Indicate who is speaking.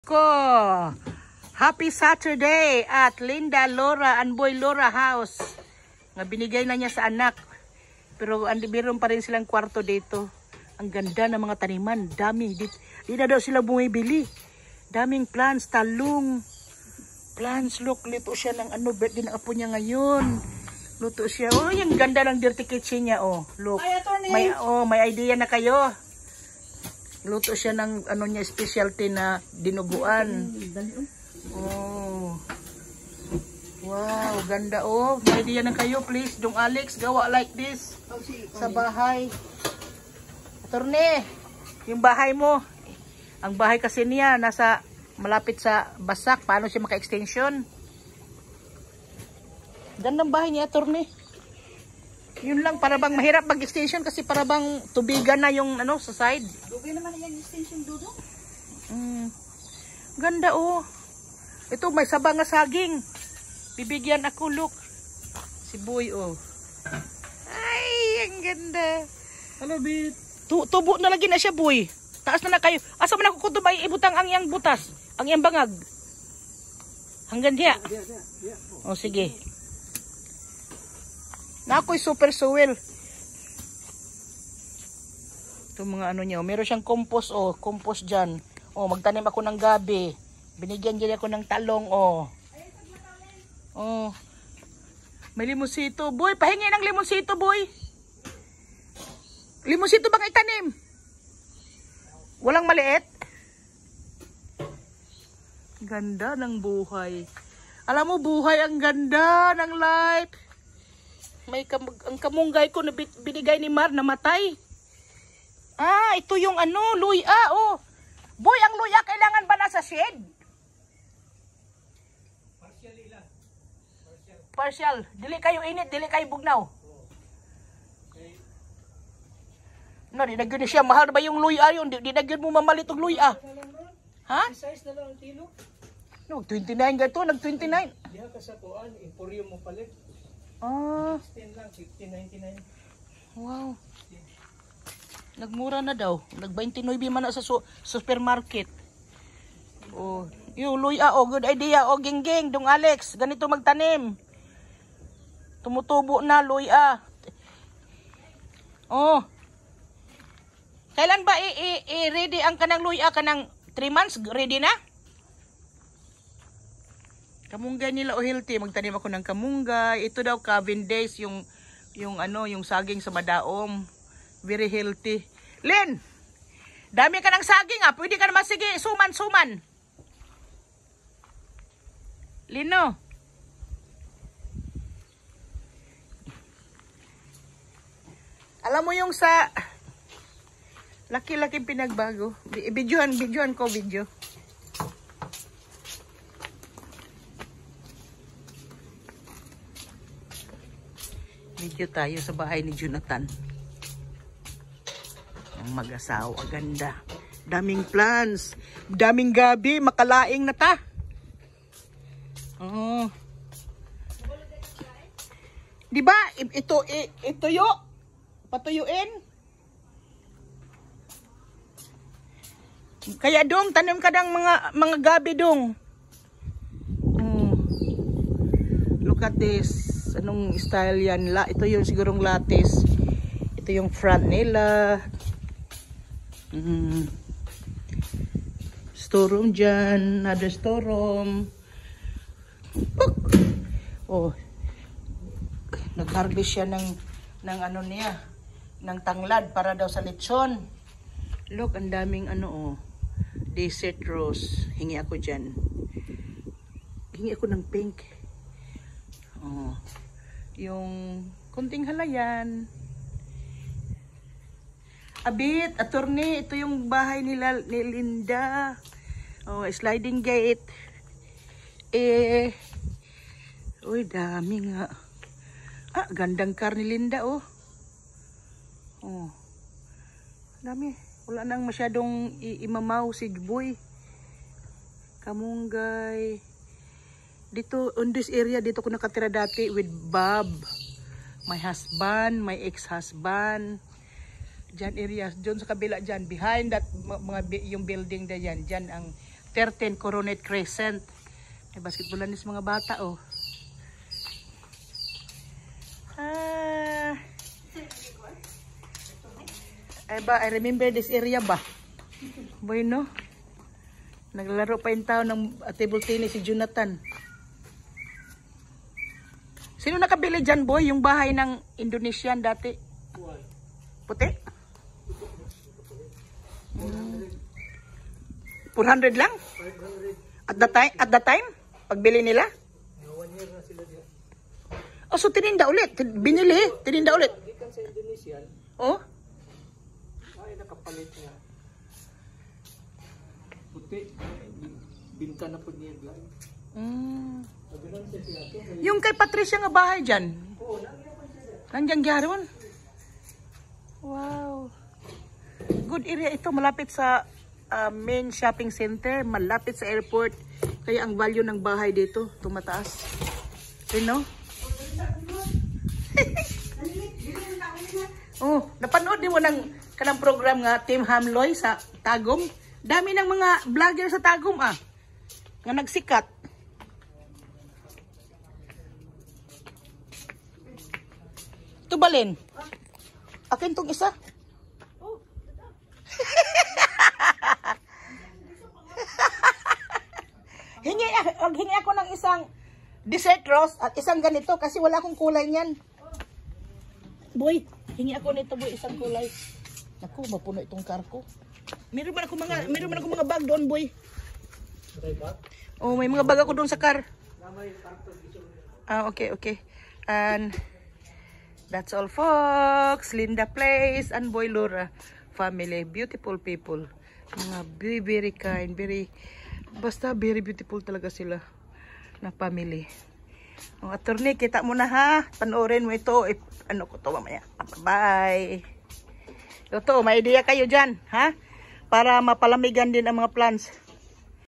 Speaker 1: Ko. Happy Saturday at Linda Laura and Boy Laura house. Nga binigay na niya sa anak. Pero meron pa rin silang kwarto dito. Ang ganda ng mga taniman, dami. Di na daw sila bumibili. Daming plants, talong. Plants, look, luto siya ng birthday ng apo niya ngayon. Luto siya. Oh, yung ganda ng dirty kitchen niya, oh. Look. May idea na kayo. Luto siya ng niya specialty na dinuguan. Oh. Wow, ganda oh. May idea na kayo, please. Dong Alex, gawa like this sa bahay. Attorney, yung bahay mo. Ang bahay kasi niya nasa malapit sa Basak. Paano siya maka-extension? Gandang bahay niya, attorney. Yun lang, para bang mahirap mag-extension kasi para bang tubigan na yung sa side.
Speaker 2: Dubi naman yung extension dudo.
Speaker 1: Ganda oh. Ito may saba nga saging. Bibigyan ako, look. Si Boy oh. Ay, ang ganda.
Speaker 2: Hello, Bit.
Speaker 1: Tubo na lagi na siya, Boy. Taas na kayo. Asa man ako kutob ay ibutang ang iyang butas, ang iyang bangag. Hanggang diya. Oh, sige. Na ako'y super suwel. Ito mga niya. Meron siyang compost, oh. Compost dyan. Oh, magtanim ako ng gabi. Binigyan dyan ako ng talong, oh. Oh. May limonsito. Boy, pahingi ng limonsito, boy. Limonsito bang itanim? Walang maliit? Ganda ng buhay. Alam mo, buhay ang ganda ng life. May ang kamunggay ko na binigay ni Mar na matay. Ah, ito yung luya, oh. Boy, ang luya kailangan ba nasa shade? Partial. Dili kayo init, dili kayo bugnaw. No, dinagyan siya. Mahal na ba yung luya yun? Dinagyan mo mamalit og luya. Ha?
Speaker 2: Size na lang ang kilo.
Speaker 1: No, 29 gato, nag-29.
Speaker 2: Diha ka sa kuan, emporium mo palit.
Speaker 1: Ah.
Speaker 2: 10 lang, 15.99.
Speaker 1: Wow. Nagmura na daw. Nag-29 man na sa supermarket. Oh, yung luya, oh, good idea. Oh, geng-geng, Dong Alex, ganito magtanim. Tumutubo na luya. Oh. Kailan ba i-ready ang kanang luya? Kanang 3 months? Ready na? Kamunggay nila o healthy. Magtanim ako ng kamunggay. Ito daw Cavendish, yung saging sa madaom. Very healthy. Lin! Dami ka ng saging ah. Pwede ka naman sige. Suman. Lino. Alam mo yung sa laki-laki pinagbago. Videohan ko video. Video tayo sa bahay ni Jonathan. Ang mag-asawa, ganda. Daming plants. Daming gabi. Makalaing na ta. Oh. Diba? Ituyo. Patuyuin. Kaya dong, tanim ka ng mga gabi dong. Look at this. Anong style yan? Ito yung sigurong lattice. Ito yung front nila. Storeroom dyan. Another storeroom. Oh. Nag-harvest siya ng niya. Ng tanglad para daw sa lechon. Look, ang daming desert rose. Hingi ako dyan. Hingi ako ng pink. Oh. Yung kunting halayan. Abit, attorney, ito yung bahay ni Linda. Oh, sliding gate. Uy, dami nga. Ah, gandang car ni Linda, oh. Oh. Dami. Wala nang masyadong imamaw si Boy. Kamunggay. Dito, on this area, dito ko nakatira dati with Bob. My husband, my ex-husband. Diyan area, diyan sa kabila diyan, behind that yung building na yan, diyan ang 13 Coronet Crescent. May basketballan sa mga bata, oh. I remember this area ba? Bueno. Naglalaro pa yung tao ng table tennis si Jonathan. Sino nakabili dyan, boy? Yung bahay ng Indonesian dati? Puti? 400 lang? 500. At the time? Pagbili nila?
Speaker 2: 1 year na sila diyan.
Speaker 1: Oh, so tininda ulit. Binili, tininda ulit.
Speaker 2: Gikan sa Indonesian,
Speaker 1: Oh?
Speaker 2: ay nakapalit niya. Puti, binta na po niya lang. Sabihan siya siya to.
Speaker 1: Yung kay Patricia nga bahay dyan.
Speaker 2: Oo, nangyay pa siya.
Speaker 1: Nandiyan gyaron. Wow. Good area ito. Malapit sa main shopping center. Malapit sa airport. Kaya ang value ng bahay dito tumataas. You know? Oh, napanood din mo ng kanang program nga Team Hamloy sa Tagum. Dami ng mga vlogger sa Tagum nga nagsikat. Tubalin. Akin tong isa. Hingi ako ng isang dessert rose at isang ganito kasi wala akong kulay niyan. Boy, hingi ako nito, boy, isang kulay. Naku, mapuno itong car ko. Meron man ako mga bag doon, boy. Oh, may mga bag ako doon sa car. Okay. And that's all, folks. Linda Place and Boy Laura family. Beautiful people. Mga very kind, basta very beautiful talaga sila na family. Oh, attorney, kita mo na ha. Panoorin mo ito. Ano ko to mamaya. Bye. Ito, may idea kayo dyan, ha? Para mapalamigan din ang mga plants.